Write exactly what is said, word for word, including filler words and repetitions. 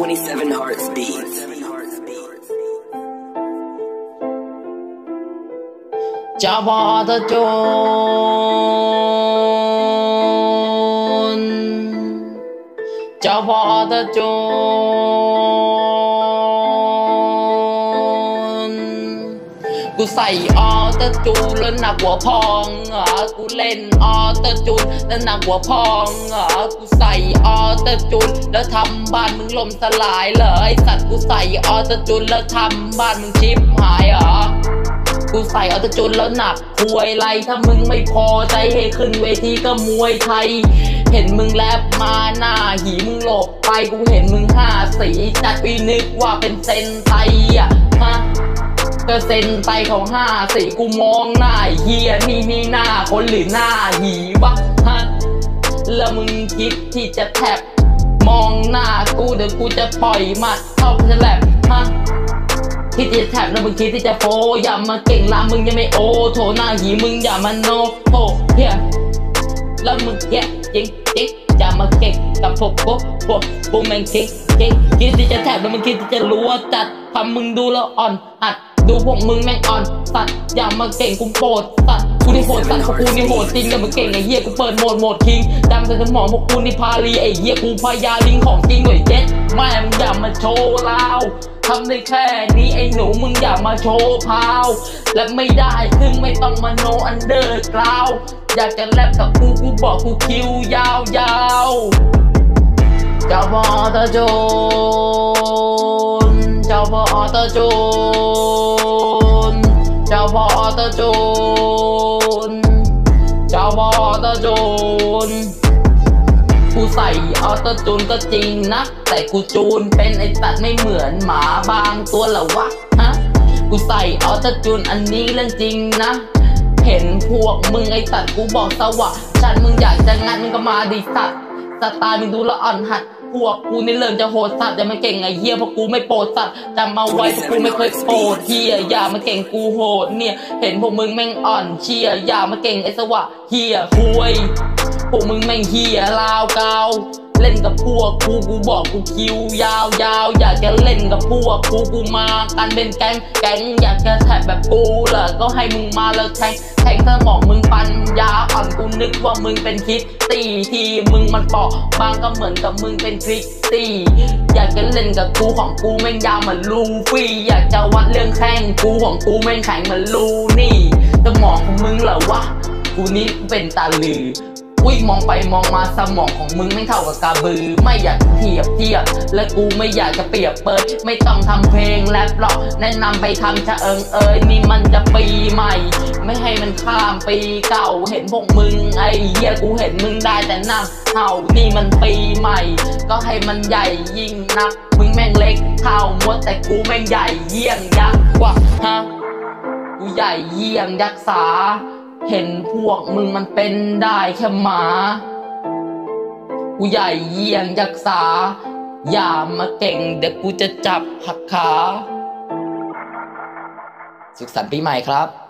twenty-seven Hearts Beats. จะพอเธอจนจะพอเธอจนกูใส่ออเตอร์จูนแล้วหนักกว่าพองอ่ะกูเล่นออเตอร์จูนแล้วหนักกว่าพองอ่ะกูใส่ออเตอร์จูนแล้วทำบ้านมึงล่มสลายเลยสัตว์กูใส่ออเตอร์จูนแล้วทำบ้านมึงชิบหายอ่ะกูใส่ออโต้จูนแล้วหนักควยไรถ้ามึงไม่พอใจให้ขึ้นเวทีก็มวยไทยเห็นมึงแลบมาหน้าหีมึงหลบไปกูเห็นมึงห้าสีจัดปีนึกว่าเป็นเซนไตอ่ะฮะก็เซนไตเขาห้าสีกูมองหน้าเฮียนี่นี่หน้าคนหรือหน้าหีวะฮะแล้วมึงคิดที่จะแทบมองหน้ากูเดี๋ยวกูจะปล่อยมัดเข้าไปแลบฮะที่จะแทบแล้วมึงคิดที่จะโฟอย่ามาเก่งละมึงยังไม่โอโถหน้าหีมึงอย่ามาโนโอเฮียแล้วมึงแย่จริงจริงอย่ามาเก่งกับพวกพวกพวกพวกแม่งเก่งเก่งคิดที่จะแทบแล้วมึงคิดที่จะรู้ว่าจัดทำมึงดูแล้วอ่อนหัดดูพวกมึงแม่งอ่อนสัตว์อย่ามาเก่งกูโปรดสัตว์กูนี่โหดสัตว์พวกกูนี่โหดจริงแต่มึงเก่งไอ้เหี้ยกูเปิดโหมดโหมดคิงจำใส่สมองพวกกูนี่พาลีไอ้เหี้ยกูพายาลิงของจริงหน่วยเจ็ดแม่มึงอย่ามาโชว์ลาวทำได้แค่นี้ไอ้หนูมึงอย่ามาโชว์พาวและไม่ได้ซึ่งไม่ต้องมาโนอันเดอร์กราวอยากจะแลบกับกูกูบอกกูคิวยาวยาวเจ้าพ่อตะโจนเจ้าพ่อตะโจนเจ้าพ่อตะโจนเจ้าพ่อตะโจนกูใส่ออโต้จูนก็จริงนะแต่กูจูนเป็นไอ้สัตว์ไม่เหมือนหมาบางตัวละวะฮะกูใส่ออโต้จูนอันนี้เรื่องจริงนะเห็นพวกมึงไอ้สัตว์กูบอกสวะฉันมึงอยากจะงัดมึงก็มาดิสัตว์สไตล์มึงดูละอ่อนหัดพวกกูนี่เริ่มจะโหดสัตว์อย่ามาเก่งไอ้เหี้ยเพราะกูไม่โปรดสัตว์จำมาไว้เพราะกูไม่เคยโปรดเหี้ยอย่ามาเก่งกูโหดเนี่ยเห็นพวกมึงแม่งอ่อนเชี่ยอย่ามาเก่งไอ้สวะเหี้ยคุยพวกมึงแม่งเหี้ยลาวเกาเล่นกับพวกกูกูบอกกูคิวยาวยาวอยากจะเล่นกับพวกกูกูมากันเป็นแก๊งแก๊งอยากจะแทบแบบกูเหรอก็ให้มึงมาแล้วแทงแทงสมองมึงปัญญาอ่อนกูนึกว่ามึงเป็นคิดตีทีมึงมันเปาะบางก็เหมือนกับมึงเป็นคริสตี้อยากจะเล่นกับกูของกูแม่งยาวเหมือนลูฟี่อยากจะวัดเรื่องแข้งกูของกูแม่งแข็งเหมือนลูนี่สมองของมึงเหรอวะกูนี่เป็นตาลืออุ้ยมองไปมองมาสมองของมึงไม่เท่ากับกระบือไม่อยากเทียบเทียบและกูไม่อยากจะเปรียบเปิดไม่ต้องทำเพลงแรปหรอกแนะนำไปทำชะเอิงเอ้ยนี่มันจะปีใหม่ไม่ให้มันข้ามปีเก่าเห็นพวกมึงไอ้เหี้ยกูเห็นมึงได้แต่นั่งเห่านี่มันปีใหม่ก็ให้มันใหญ่ยิ่งนักมึงแม่งเล็กเท่ามดแต่กูแม่งใหญ่เยี่ยงยักษ์กว่าฮะกูใหญ่เยี่ยงยักษ์สาเห็นพวกมึงมันเป็นได้แค่หมากูใหญ่เยี่ยงยักษ์สาอย่ามาเก่งเดี๋ยวกูจะจับหักขาสุขสันต์ปีใหม่ครับ